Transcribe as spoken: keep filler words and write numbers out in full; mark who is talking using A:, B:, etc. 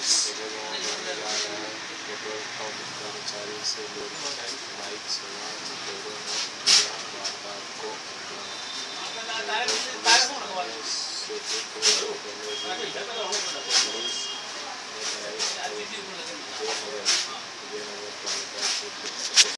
A: Petrol pump कर्मचारी से लोग बाइक सवार लोगों ने किया वारदात को अंजाम। पुलिस